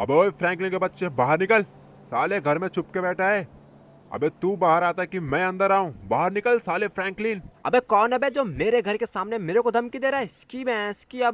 अबे ओए फ्रैंकलिन के बच्चे बाहर निकल। साले घर में चुप के बैठा है। अबे तू बाहर आता कि मैं अंदर आऊं? बाहर निकल साले फ्रैंकलिन। अबे कौन है बे जो मेरे घर के सामने मेरे को धमकी दे रहा है? इसकी भैंस की।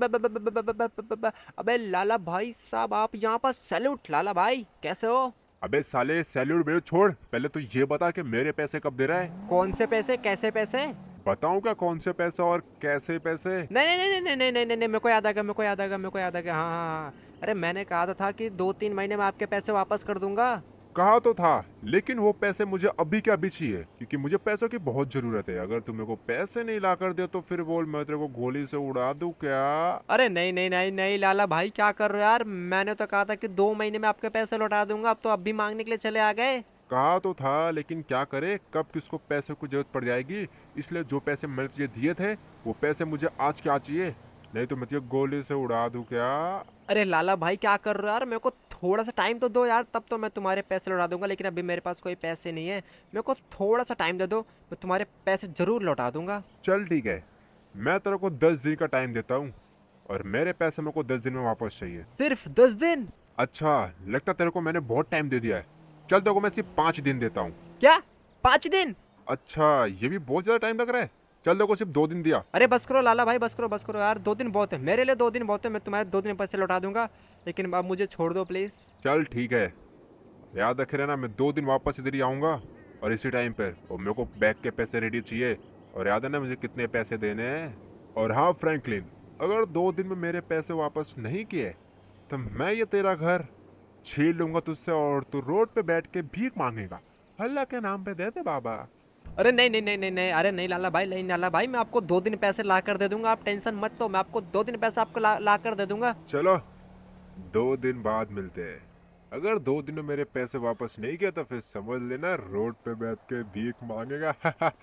अबे लाला भाई साहब, आप यहाँ पर सैल्यूट। लाला भाई कैसे हो? अबे साले सैल्यूट मेरे छोड़, पहले तो ये बता कि मेरे पैसे कब दे रहा है। कौन से पैसे? कैसे पैसे? बताऊं क्या कौन से पैसे और कैसे पैसे? नहीं नहीं नहीं नहीं नहीं नहीं नहीं नहीं, मेरे को याद आ गया, मेरे को याद आ गया, मेरे को याद आ गया। हाँ हाँ हाँ। अरे मैंने कहा तो था कि 2-3 महीने में आपके पैसे वापस कर दूंगा। कहा तो था, लेकिन वो पैसे मुझे अभी के अभी चाहिए क्योंकि मुझे पैसों की बहुत जरूरत है। अगर तुम मेरे को पैसे नहीं ला कर दे तो फिर बोल मैं तेरे को गोली से उड़ा दूं क्या? अरे नहीं नहीं नहीं नहीं लाला भाई, क्या कर रहे हो यार? मैंने तो कहा था कि 2 महीने में आपके पैसे लौटा दूंगा, अब तो अब भी मांगने के लिए चले आ गए। कहा तो था, लेकिन क्या करे, कब किसको पैसे की जरूरत पड़ जाएगी। इसलिए जो पैसे मैंने तुझे दिए थे वो पैसे मुझे आज के आज चाहिए, नहीं तो मैं तुझे गोली से उड़ा दूं क्या? अरे लाला भाई क्या कर रहे हो यार? मेरे को थोड़ा सा टाइम तो दो यार, तब तो मैं तुम्हारे पैसे लौटा दूंगा, लेकिन अभी मेरे पास कोई पैसे नहीं है। मेरे को थोड़ा सा टाइम दे दो, मैं तुम्हारे पैसे जरूर लौटा दूंगा। चल ठीक है, मैं तेरे को 10 दिन का टाइम देता हूँ और मेरे पैसे मेरे को 10 दिन में वापस चाहिए। सिर्फ 10 दिन? अच्छा, लगता तेरे को मैंने बहुत टाइम दे दिया है। चल तेरे को मैं सिर्फ 5 दिन देता हूँ। क्या? 5 दिन? अच्छा, ये भी बहुत ज्यादा टाइम लग रहा है। चल तेरे को सिर्फ 2 दिन दिया। अरे बस करो लाला भाई, बस करो यार। 2 दिन बहुत है मेरे लिए, 2 दिन बहुत है। मैं तुम्हारे 2 दिन पैसे लौटा दूंगा, लेकिन अब मुझे छोड़ दो प्लीज। चल ठीक है, याद रखे रहना, मैं 2 दिन वापस इधर ही आऊँगा और इसी टाइम पर। और मेरे को बैग के पैसे रेडी चाहिए, और याद है ना मुझे कितने पैसे देने हैं। और हाँ फ्रैंकलिन, अगर 2 दिन में मेरे पैसे वापस नहीं किए तो मैं ये तेरा घर छीन लूंगा तुझसे और तू रोड पे बैठ के भीख मांगेगा। अल्लाह के नाम पे दे दे बाबा। अरे नहीं नहीं नहीं नहीं नहीं, अरे नहीं लाला भाई, नहीं लाला भाई, मैं आपको 2 दिन पैसे ला कर दे दूंगा, आप टेंशन मत लो। मैं आपको 2 दिन पैसे आपको ला कर दे दूंगा। चलो 2 दिन बाद मिलते हैं। अगर 2 दिन में मेरे पैसे वापस नहीं किए तो फिर समझ लेना रोड पे बैठ के भीख मांगेगा।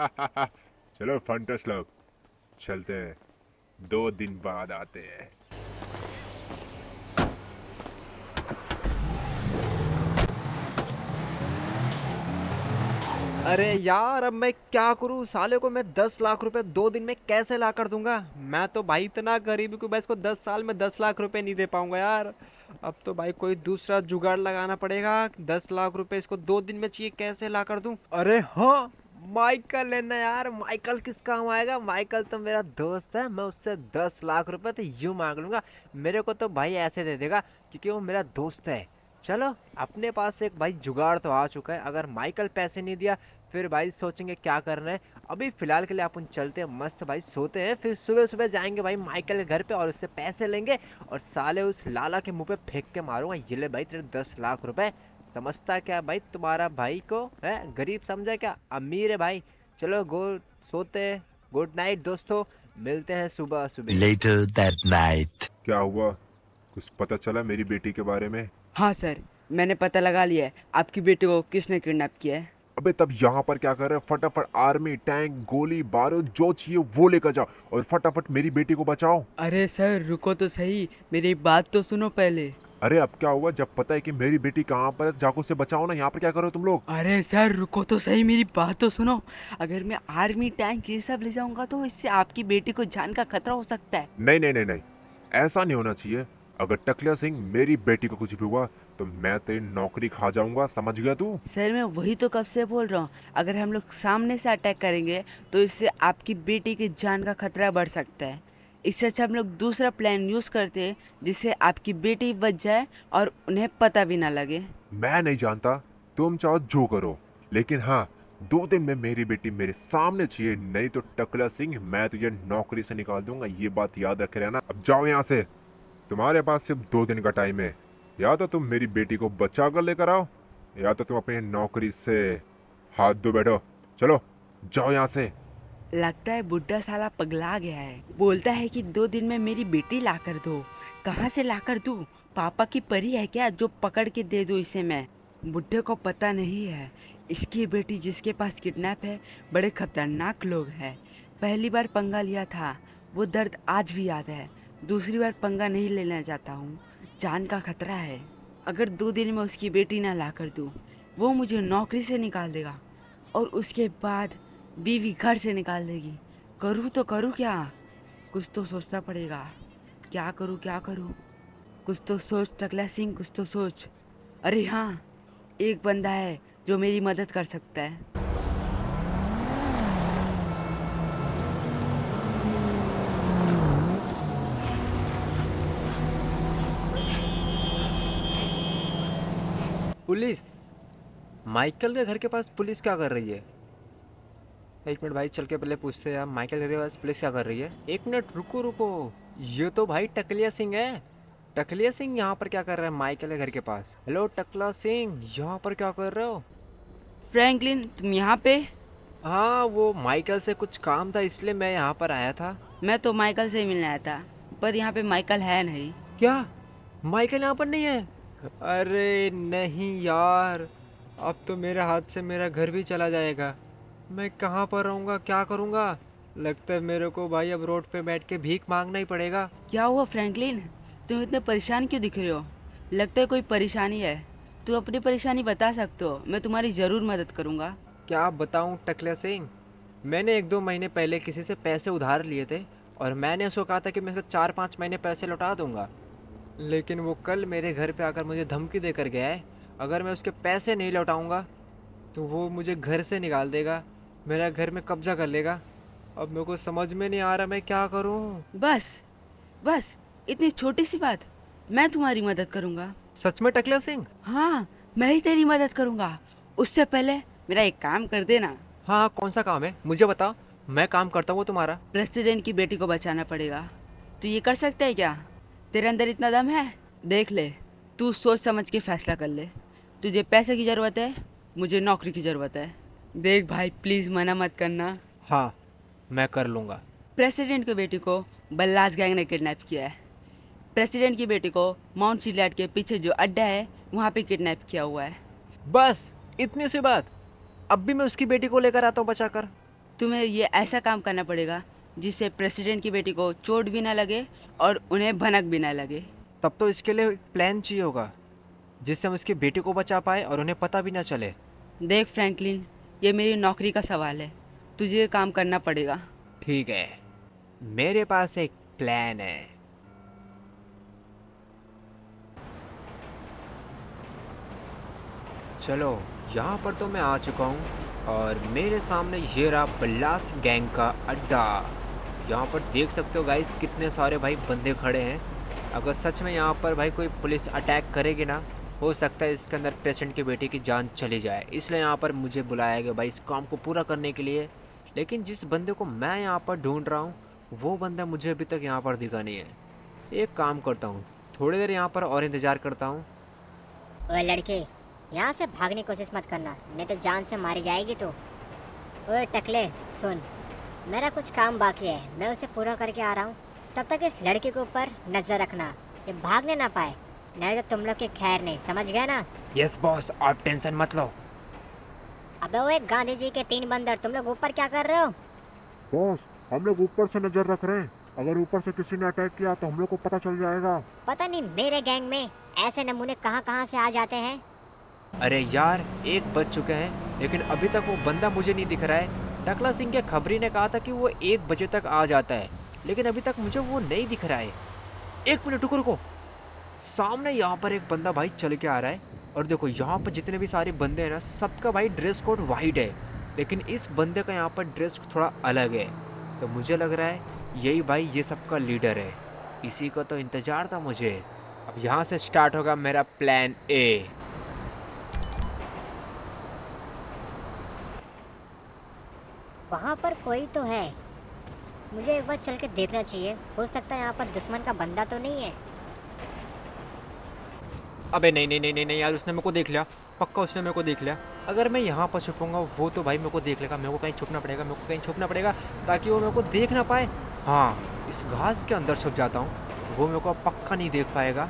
चलो फंटस लोग, चलते हैं, 2 दिन बाद आते हैं। अरे यार अब मैं क्या करूं? साले को मैं 10 लाख रुपए 2 दिन में कैसे ला कर दूंगा? मैं तो भाई इतना गरीब हूं कि मैं इसको 10 साल में 10 लाख रुपए नहीं दे पाऊंगा यार। अब तो भाई कोई दूसरा जुगाड़ लगाना पड़ेगा। 10 लाख रुपए इसको 2 दिन में चाहिए, कैसे ला कर दूं? अरे हाँ, माइकल है ना यार। माइकल किस काम आएगा? माइकल तो मेरा दोस्त है, मैं उससे 10 लाख रुपए तो यूं मांग लूंगा। मेरे को तो भाई ऐसे दे देगा क्योंकि वो मेरा दोस्त है। चलो, अपने पास एक भाई जुगाड़ तो आ चुका है। अगर माइकल पैसे नहीं दिया फिर भाई सोचेंगे क्या करना है। अभी फिलहाल के लिए अपन चलते हैं, मस्त भाई सोते हैं, फिर सुबह सुबह जाएंगे भाई माइकल के घर पे और उससे पैसे लेंगे और साले उस लाला के मुंह पे फेंक के मारूंगा, ये ले भाई तेरे 10 लाख रुपए। समझता क्या भाई तुम्हारा भाई को है? गरीब समझा क्या? अमीर है भाई। चलो सोते हैं। गुड नाइट दोस्तों, मिलते हैं सुबह सुबह। Later that night. क्या हुआ, कुछ पता चला मेरी बेटी के बारे में? हाँ सर, मैंने पता लगा लिया है आपकी बेटी को किसने किडनैप किया है। अबे तब यहाँ पर क्या कर रहे हैं? फटाफट आर्मी, टैंक, गोली बारूद जो चाहिए वो लेकर जाओ और फटाफट मेरी बेटी को बचाओ। अरे सर रुको तो सही, मेरी बात तो सुनो पहले। अरे अब क्या हुआ? जब पता है कि मेरी बेटी कहाँ पर है, जाको से बचाओ ना। यहाँ पर क्या कर रहे हो तुम लोग? अरे सर रुको तो सही, मेरी बात तो सुनो। अगर मैं आर्मी टैंक ये सब ले जाऊंगा तो इससे आपकी बेटी को जान का खतरा हो सकता है। नहीं नहीं नहीं नहीं, ऐसा नहीं होना चाहिए। अगर टकला सिंह मेरी बेटी को कुछ भी हुआ तो मैं तेरी नौकरी खा जाऊंगा, समझ गया तू? सर मैं वही तो कब से बोल रहा हूँ, अगर हम लोग सामने से अटैक करेंगे तो इससे आपकी बेटी की जान का खतरा बढ़ सकता है। इससे अच्छा हम लोग दूसरा प्लान यूज़ करते हैं जिससे आपकी बेटी बच जाए और उन्हें पता भी ना लगे। मैं नहीं जानता, तुम चाहो जो करो, लेकिन हाँ 2 दिन में मेरी बेटी मेरे सामने चाहिए, नहीं तो टकला सिंह मैं तुझे नौकरी से निकाल दूंगा। ये बात याद रखे रहना। अब जाओ यहाँ से, तुम्हारे पास सिर्फ 2 दिन का टाइम है। या तो तुम मेरी बेटी को बचा कर लेकर आओ या तो तुम अपनी नौकरी से हाथ धो बैठो। चलो जाओ यहाँ से। लगता है बुड्ढा साला पगला गया है। बोलता है कि 2 दिन में मेरी बेटी ला कर दो। कहाँ से ला कर दूँ? पापा की परी है क्या जो पकड़ के दे दूँ इसे मैं? बुड्ढे को पता नहीं है इसकी बेटी जिसके पास किडनैप है बड़े खतरनाक लोग हैं। पहली बार पंगा लिया था, वो दर्द आज भी याद है। दूसरी बार पंगा नहीं लेना चाहता हूँ, जान का खतरा है। अगर 2 दिन में उसकी बेटी ना ला कर दूँ वो मुझे नौकरी से निकाल देगा और उसके बाद बीवी घर से निकाल देगी। करूँ तो करूँ क्या? कुछ तो सोचना पड़ेगा। क्या करूँ क्या करूँ? कुछ तो सोच टकला सिंह, कुछ तो सोच। अरे हाँ, एक बंदा है जो मेरी मदद कर सकता है। पुलिस? माइकल के घर के पास पुलिस क्या कर रही है? एक मिनट भाई, चल के पहले पूछते हैं यार, माइकल के घर के पास पुलिस क्या कर रही है। एक मिनट रुको रुको, ये तो भाई टकलिया सिंह है। टकलिया सिंह यहाँ पर क्या कर रहा है माइकल के घर के पास? हेलो टकला सिंह, यहाँ पर क्या कर रहे हो? फ्रैंकलिन, तुम यहाँ पे? हाँ, वो माइकल से कुछ काम था इसलिए मैं यहाँ पर आया था। मैं तो माइकल से मिलने आया था, पर यहाँ पे माइकल है नहीं। क्या माइकल यहाँ पर नहीं है? अरे नहीं यार, अब तो मेरे हाथ से मेरा घर भी चला जाएगा। मैं कहाँ पर रहूँगा, क्या करूँगा? लगता है मेरे को भाई अब रोड पे बैठ के भीख मांगना ही पड़ेगा। क्या हुआ फ्रैंकलिन, तुम इतने परेशान क्यों दिख रहे हो? लगता है कोई परेशानी है। तुम अपनी परेशानी बता सकते हो, मैं तुम्हारी ज़रूर मदद करूँगा। क्या बताऊँ टकला सिंह, मैंने 1-2 महीने पहले किसी से पैसे उधार लिए थे और मैंने उसको कहा था कि मैं उसको 4-5 महीने पैसे लौटा दूँगा, लेकिन वो कल मेरे घर पे आकर मुझे धमकी देकर गया है। अगर मैं उसके पैसे नहीं लौटाऊँगा तो वो मुझे घर से निकाल देगा, मेरा घर में कब्जा कर लेगा। अब मेरे को समझ में नहीं आ रहा मैं क्या करूँ। बस बस, इतनी छोटी सी बात, मैं तुम्हारी मदद करूँगा। सच में टकला सिंह? हाँ, मैं ही तेरी मदद करूँगा। उससे पहले मेरा एक काम कर देना। हाँ, कौन सा काम है मुझे बताओ, मैं काम करता हूँ तुम्हारा। प्रेसिडेंट की बेटी को बचाना पड़ेगा। तू ये कर सकता है क्या? तेरे अंदर इतना दम है? देख ले, तू सोच समझ के फैसला कर ले। तुझे पैसे की ज़रूरत है, मुझे नौकरी की ज़रूरत है। देख भाई, प्लीज़ मना मत करना। हाँ, मैं कर लूँगा। प्रेसिडेंट की बेटी को बल्लास गैंग ने किडनैप किया है। प्रेसिडेंट की बेटी को माउंट सिलेट के पीछे जो अड्डा है वहाँ पे किडनैप किया हुआ है। बस इतनी सी बात? अब भी मैं उसकी बेटी को लेकर आता हूँ बचाकर। तुम्हें ये ऐसा काम करना पड़ेगा जिससे प्रेसिडेंट की बेटी को चोट भी ना लगे और उन्हें भनक भी ना लगे। तब तो इसके लिए एक प्लान चाहिए होगा जिससे हम उसकी बेटी को बचा पाए और उन्हें पता भी ना चले। देख फ्रैंकलिन, ये मेरी नौकरी का सवाल है, तुझे ये काम करना पड़ेगा। ठीक है, मेरे पास एक प्लान है। चलो, यहाँ पर तो मैं आ चुका हूँ और मेरे सामने ये रहा बल्लास गैंग का अड्डा। यहाँ पर देख सकते हो गाइस, कितने सारे भाई बंदे खड़े हैं। अगर सच में यहाँ पर भाई कोई पुलिस अटैक करेगी ना, हो सकता है इसके अंदर प्रेसिडेंट की बेटी की जान चली जाए। इसलिए यहाँ पर मुझे बुलाया गया भाई इस काम को पूरा करने के लिए। लेकिन जिस बंदे को मैं यहाँ पर ढूंढ रहा हूँ वो बंदा मुझे अभी तक यहाँ पर दिखा नहीं है। एक काम करता हूँ, थोड़ी देर यहाँ पर और इंतज़ार करता हूँ। ओए लड़के, यहाँ से भागने की कोशिश मत करना, नहीं तो जान से मारी जाएगी तो। ओए टकले सुन, मेरा कुछ काम बाकी है, मैं उसे पूरा करके आ रहा हूँ। तब तक इस लड़के के ऊपर नज़र रखना, ये भागने ना पाए, नहीं तो तुम लोग की खैर नहीं, समझ गए ना? यस बॉस, आप टेंशन मत लो। अबे वो एक गांधी जी के 3 बंदर, तुम लोग ऊपर क्या कर रहे हो? बॉस, हम लोग ऊपर से नजर रख रहे हैं, अगर ऊपर से किसी ने अटैक किया तो हम लोग को पता चल जाएगा। पता नहीं मेरे गैंग में ऐसे नमूने कहाँ कहाँ से आ जाते हैं। अरे यार, 1 बज चुके हैं लेकिन अभी तक वो बंदा मुझे नहीं दिख रहा है। टकला सिंह के खबरी ने कहा था कि वो 1 बजे तक आ जाता है, लेकिन अभी तक मुझे वो नहीं दिख रहा है। 1 मिनट रुको रुको, सामने यहाँ पर एक बंदा भाई चल के आ रहा है। और देखो यहाँ पर जितने भी सारे बंदे हैं ना, सबका भाई ड्रेस कोड वाइट है, लेकिन इस बंदे का यहाँ पर ड्रेस थोड़ा अलग है। तो मुझे लग रहा है यही भाई ये सबका लीडर है, इसी का तो इंतज़ार था मुझे। अब यहाँ से स्टार्ट होगा मेरा प्लान ए। वहाँ पर कोई तो है, मुझे एक बार चल के देखना चाहिए, हो सकता है यहाँ पर दुश्मन का बंदा तो नहीं है। अबे नहीं नहीं नहीं नहीं नहीं यार, उसने मेरे को देख लिया, पक्का उसने मेरे को देख लिया। अगर मैं यहाँ पर छुपूंगा वो तो भाई मेरे को देख लेगा। मेरे को कहीं छुपना पड़ेगा, मेरे को कहीं छुपना पड़ेगा ताकि वो मेरे को देख ना पाए। हाँ, इस घास के अंदर छुप जाता हूँ, वो मेरे को पक्का नहीं देख पाएगा।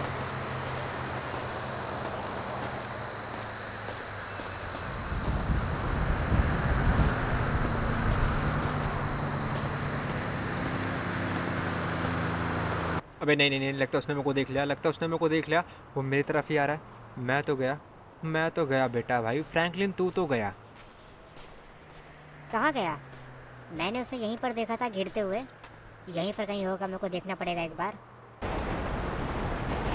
अबे नहीं नहीं नहीं, लगता उसने मेरे को देख लिया, लगता उसने मेरे को देख लिया। वो मेरी तरफ ही आ रहा है। मैं तो गया बेटा भाई। फ्रैंकलिन तू तो गया। कहाँ गया? मैंने उसे यहीं पर देखा था गिरते हुए, यहीं पर कहीं होगा, मेरे को देखना पड़ेगा एक बार।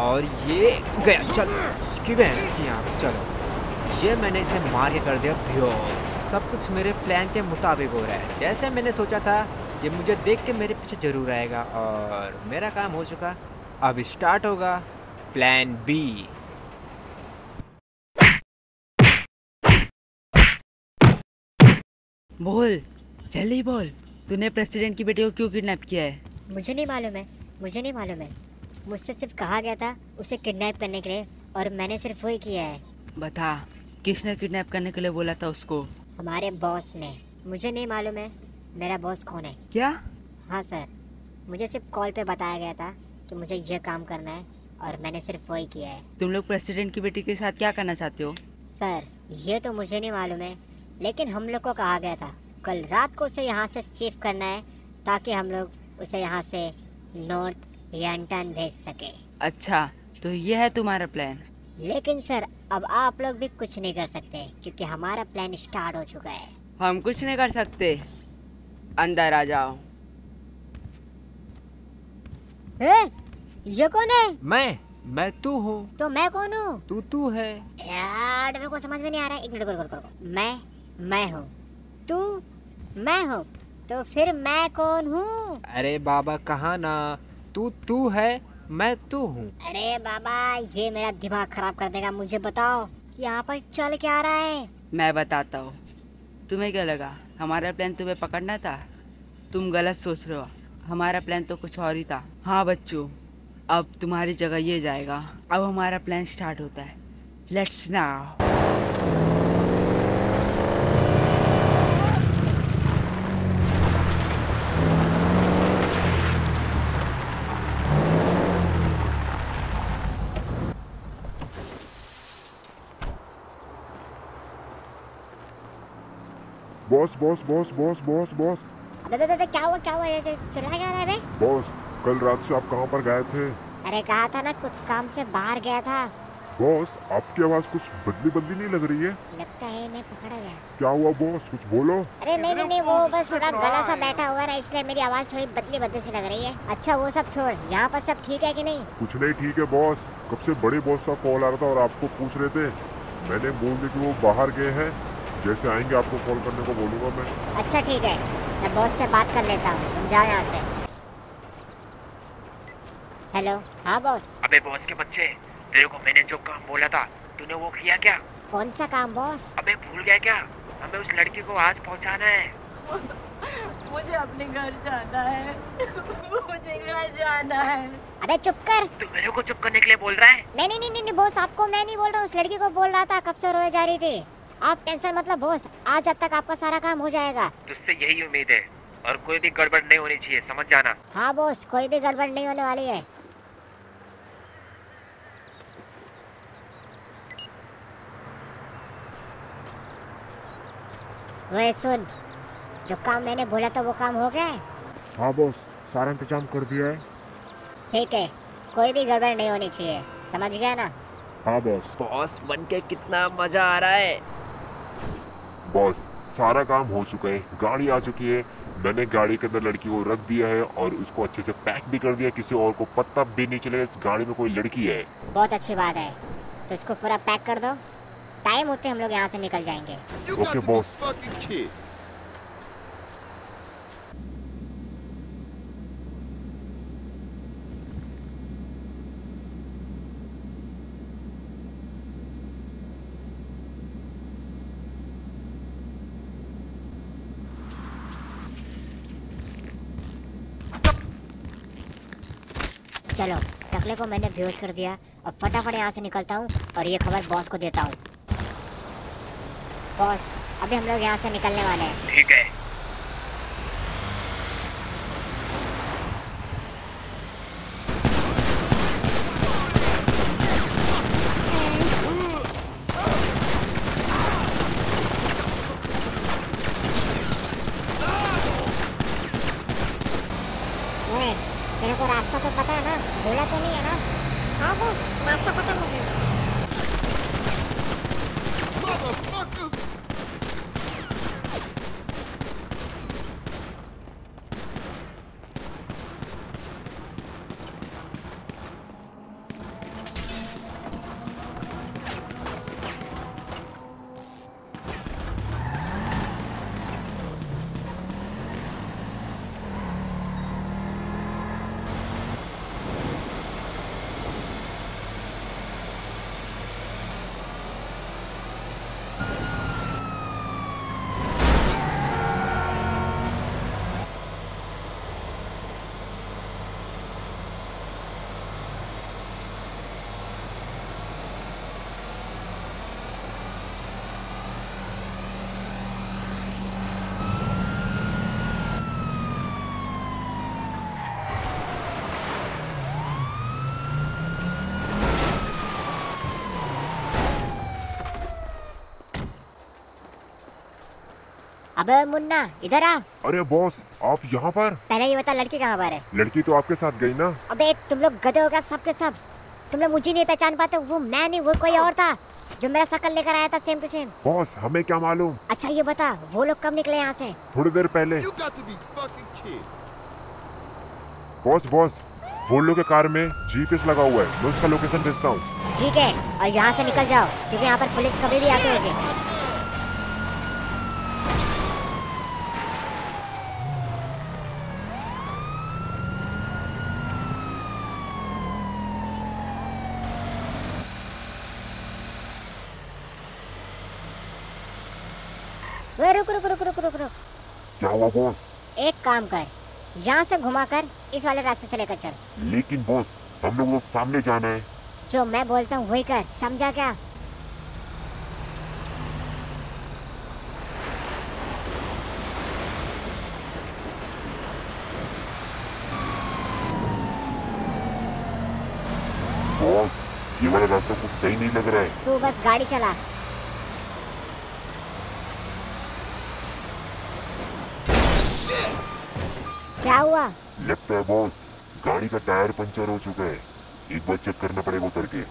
और ये गया, चल इसकी बहन की यहाँ, चलो ये मैंने इसे मार के कर दिया बेहोश। सब कुछ मेरे प्लान के मुताबिक हो रहा है, जैसे मैंने सोचा था। ये मुझे देख के मेरे पीछे जरूर आएगा और मेरा काम हो चुका। अब स्टार्ट होगा प्लान बी। बोल, जल्दी बोल, तूने प्रेसिडेंट की बेटी को क्यों किडनैप किया है? मुझे नहीं मालूम है, मुझे नहीं मालूम है। मुझसे सिर्फ कहा गया था उसे किडनैप करने के लिए और मैंने सिर्फ वही किया है। बता, किसने किडनैप करने के लिए बोला था उसको? हमारे बॉस ने। मुझे नहीं मालूम है मेरा बॉस कौन है। क्या? हाँ सर, मुझे सिर्फ कॉल पे बताया गया था कि मुझे यह काम करना है और मैंने सिर्फ वही किया है। तुम लोग प्रेसिडेंट की बेटी के साथ क्या करना चाहते हो? सर ये तो मुझे नहीं मालूम है, लेकिन हम लोग को कहा गया था कल रात को उसे यहाँ से शिफ्ट करना है ताकि हम लोग उसे यहाँ से नॉर्थ यंटन भेज सके। अच्छा, तो ये है तुम्हारा प्लान? लेकिन सर अब आप लोग भी कुछ नहीं कर सकते क्योंकि हमारा प्लान स्टार्ट हो चुका है। हम कुछ नहीं कर सकते, अंदर आ जाओ। ये कौन है? मैं तू हूँ। तो मैं कौन हूँ? तू है। यार मेरे को समझ में नहीं आ रहा है। एक मिनट रुको। मैं हूँ, तू मैं हूँ, तो फिर मैं कौन हूँ? अरे बाबा कहाँ ना, तू है, मैं तू हूँ। अरे बाबा ये मेरा दिमाग खराब कर देगा। मुझे बताओ यहाँ पर चल क्या रहा है? मैं बताता हूँ। तुम्हें क्या लगा हमारा प्लान तुम्हें पकड़ना था? तुम गलत सोच रहे हो, हमारा प्लान तो कुछ और ही था। हाँ बच्चों, अब तुम्हारी जगह ये जाएगा। अब हमारा प्लान स्टार्ट होता है। Let's now. Boss boss boss boss boss boss अबे क्या हुआ चिल्ला क्या रहा है बे? बॉस, कल रात से आप कहाँ पर गए थे? अरे कहा था ना कुछ काम से बाहर गया था। बॉस, आपकी आवाज कुछ बदली नहीं लग रही है। लगता है इन्हें पकड़ा गया। क्या हुआ बॉस, कुछ बोलो। अरे नहीं वो बस थोड़ा गला सा बैठा हुआ ना, इसलिए मेरी आवाज थोड़ी बदली सी लग रही है। अच्छा वो सब छोड़, यहाँ पर सब ठीक है कि नहीं? कुछ नहीं ठीक है बॉस, कब से बड़े बॉस का कॉल आ रहा था और आपको पूछ रहे थे। मैंने बोल दिया कि वो बाहर गए हैं, जैसे आएंगे आपको कॉल करने को बोलूंगा मैं। अच्छा ठीक है, मैं बॉस से बात कर लेता हूँ, तुम जाओ यहाँ से। हेलो, हाँ बॉस। अबे बॉस के बच्चे, तेरे को मैंने जो काम बोला था तूने वो किया क्या? कौन सा काम बॉस? अबे भूल गया क्या? हमें उस लड़की को आज पहुंचाना है। मुझे अपने घर जाना है। मुझे घर जाना है। अबे चुप कर। तू मेरे को चुप करने के लिए बोल रहा है? नहीं बॉस, आपको मैं नहीं बोल रहा हूँ, उस लड़की को बोल रहा था, कब से रोए जा रही थी। आप टेंशन मतलब बॉस, आज अब तक आपका सारा काम हो जाएगा। तुझसे यही उम्मीद है और कोई भी गड़बड़ नहीं होनी चाहिए, समझ जाना। हाँ बॉस, कोई भी गड़बड़ नहीं होने वाली है। वे सुन, जो काम मैंने बोला था वो काम हो गया है? हाँ बॉस, सारा इंतजाम कर दिया है। ठीक है, कोई भी गड़बड़ नहीं होनी चाहिए, समझ गया ना? हाँ बॉस। बॉस बन के कितना मजा आ रहा है। बॉस, सारा काम हो चुका है, गाड़ी आ चुकी है। मैंने गाड़ी के अंदर लड़की को रख दिया है और उसको अच्छे से पैक भी कर दिया, किसी और को पता भी नहीं चलेगा इस गाड़ी में कोई लड़की है। बहुत अच्छी बात है, तो इसको पूरा पैक कर दो, टाइम होते हम लोग यहाँ से निकल जाएंगे। Okay boss. चलो, टकले को मैंने बेहोश कर दिया, अब फटाफट यहाँ से निकलता हूँ और ये खबर बॉस को देता हूँ। बॉस, अभी हम लोग यहाँ से निकलने वाले हैं। ठीक है। तेरे को रास्ता तो पता है ना, भूला तो नहीं है ना? हाँ बॉस, रास्ता पता मुझे। अबे मुन्ना इधर आ। अरे बॉस, आप यहाँ पर? पहले ये बता लड़की कहाँ पर है? लड़की तो आपके साथ गई ना। अबे तुम लोग गधे हो गया सब के सब। तुम लोग मुझे नहीं पहचान पाते। वो मैं नहीं, वो कोई और था जो मेरा शकल लेकर आया था सेम टू सेम। बॉस, हमें क्या मालूम। अच्छा ये बता वो लोग कब निकले यहाँ से? थोड़ी देर पहले। बॉस बॉस, वो लोग के कार में जीपीएस लगा हुआ है, मैं उसका लोकेशन भेजता हूँ। ठीक है, और यहाँ से निकल जाओ क्योंकि यहाँ पर पुलिस कभी भी आते होगी। रुक रुक रुक रुक रुक रुक। क्या हुआ बॉस? एक काम कर, यहाँ से घुमाकर इस वाले रास्ते से लेकर चल। लेकिन बॉस, हम लोग सामने जाना है। जो मैं बोलता हूँ वही कर, समझा क्या? बॉस, ये वाला रास्ता कुछ सही नहीं लग रहा है। तू बस गाड़ी चला। क्या हुआ? लगता है बॉस, गाड़ी का टायर पंचर हो चुका है। एक बार चेक करना पड़ेगा उतर के।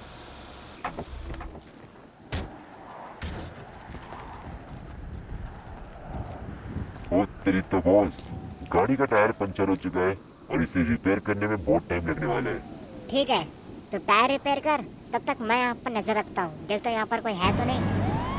ओ तेरी तो बॉस, गाड़ी का टायर पंचर हो चुका है और इसे रिपेयर करने में बहुत टाइम लगने वाला है। ठीक है, तो टायर रिपेयर कर, तब तक मैं यहाँ पर नजर रखता हूँ। देखता हूँ यहाँ पर कोई है तो नहीं।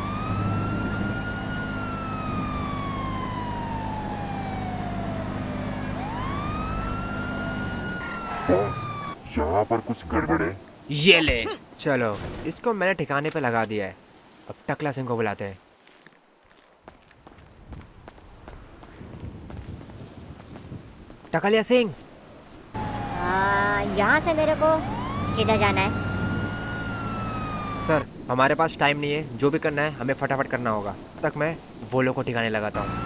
बॉस, यहाँ पर कुछ गड़बड़ है। ये ले, चलो इसको मैंने ठिकाने पे लगा दिया है। अब टकला सिंह को बुलाते हैं। टकलिया सिंह, यहाँ से मेरे को सीधा जाना है। सर हमारे पास टाइम नहीं है, जो भी करना है हमें फटाफट करना होगा। तब तक मैं वो लोग को ठिकाने लगाता हूँ।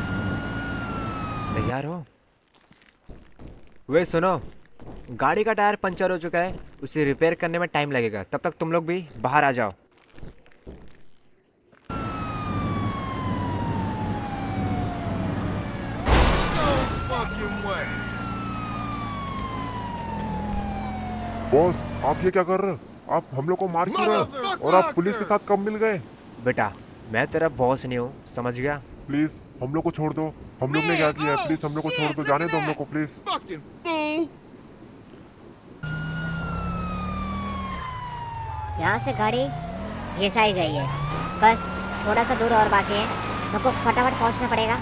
तैयार हो? वे सुनो, गाड़ी का टायर पंचर हो चुका है, उसे रिपेयर करने में टाइम लगेगा। तब तक तुम लोग भी बाहर आ जाओ। बॉस, आप ये क्या कर रहे हो? आप हम लोग को मार क्यों रहे हो? और आप पुलिस के साथ कब मिल गए? बेटा मैं तेरा बॉस नहीं हूँ, समझ गया? प्लीज हम लोग को छोड़ दो। हम लोग ने क्या किया है? प्लीज हम लोग को छोड़ दो, जाने दो हम लोग को प्लीज। यहाँ से गाड़ी ये साइड गई है, बस थोड़ा सा दूर और बाकी है। हमको फटाफट पहुँचना पड़ेगा।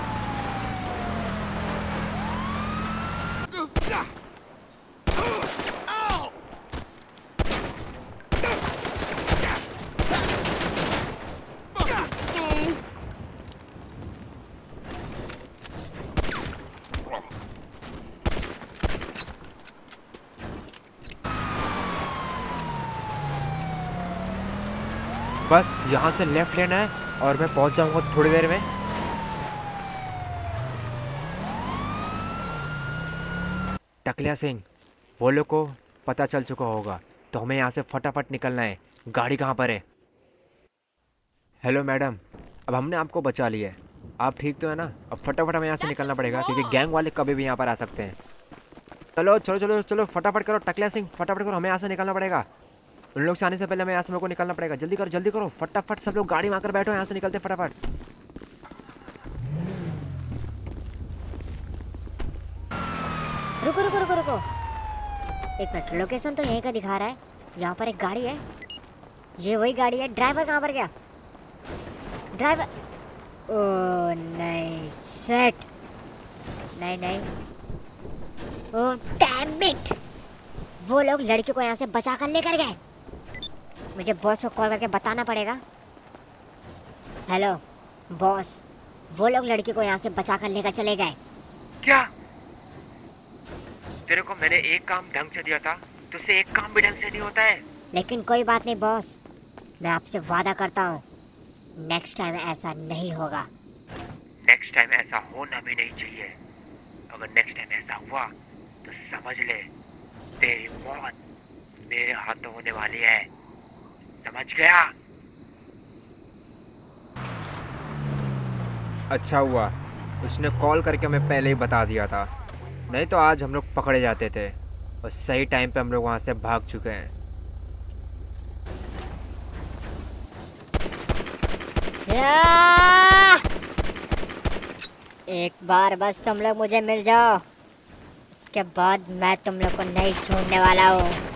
बस यहाँ से लेफ्ट लेना है और मैं पहुँच जाऊँगा थोड़ी देर में। टकलिया सिंह, वो लोग को पता चल चुका होगा, तो हमें यहाँ से फटाफट निकलना है। गाड़ी कहाँ पर है? हेलो मैडम, अब हमने आपको बचा लिया है, आप ठीक तो है ना? अब फटाफट हमें यहाँ से निकलना पड़ेगा क्योंकि गैंग वाले कभी भी यहाँ पर आ सकते हैं। चलो चलो चलो चलो फटाफट करो टकलिया सिंह, फटाफट करो, हमें यहाँ से निकलना पड़ेगा। उन लोग से आने से पहले हमें यहाँ से मेरे को निकलना पड़ेगा। जल्दी करो फटाफट, सब लोग गाड़ी में आकर बैठो, यहाँ से निकलते फटाफट। रुको रुको रुको रुको, एक मिनट। लोकेशन तो यहीं का दिखा रहा है। यहाँ पर एक गाड़ी है, ये वही गाड़ी है। ड्राइवर कहाँ पर गया? ड्राइवर, ओ नहीं, शिट, नहीं नहीं, ओ डैम इट, वो लोग लड़की को यहाँ से बचा कर लेकर गए। मुझे बॉस को कॉल करके बताना पड़ेगा। हेलो बॉस, वो लोग लड़की को यहाँ से बचा कर लेकर चले गए। क्या? तेरे को मैंने एक काम ढंग से दिया था, तुझसे एक काम भी ढंग से नहीं होता है। लेकिन कोई बात नहीं बॉस, मैं आपसे वादा करता हूँ नेक्स्ट टाइम ऐसा नहीं होगा। नेक्स्ट टाइम ऐसा होना भी नहीं चाहिए। अगर नेक्स्ट टाइम ऐसा हुआ तो समझ ले तेरी मौत मेरे हाथों होने वाली है, समझ गया? अच्छा हुआ उसने कॉल करके हमें पहले ही बता दिया था, नहीं तो आज हम लोग पकड़े जाते थे। और सही टाइम पे हम लोग वहाँ से भाग चुके हैं। एक बार बस तुम लोग मुझे मिल जाओ, उसके बाद मैं तुम लोग को नहीं छोड़ने वाला हूँ।